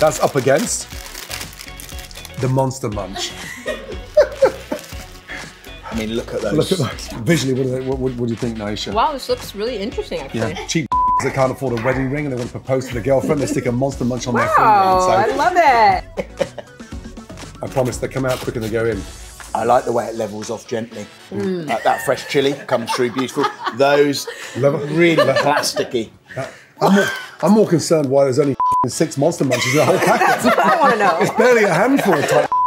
That's up against the Monster Munch. I mean, look at those. Look at those. Visually, what do you think, Nyesha? Wow, this looks really interesting, actually. Yeah, cheap that can't afford a wedding ring and they want to propose to the girlfriend, they stick a Monster Munch on their finger. Wow, So I love it. I promise they come out quicker than they go in. I like the way it levels off gently. That fresh chilli comes through beautiful. Those really plasticky. I'm more concerned why there's only 6 Monster Munches in the whole packet. That's what I want to know. It's barely a handful of type.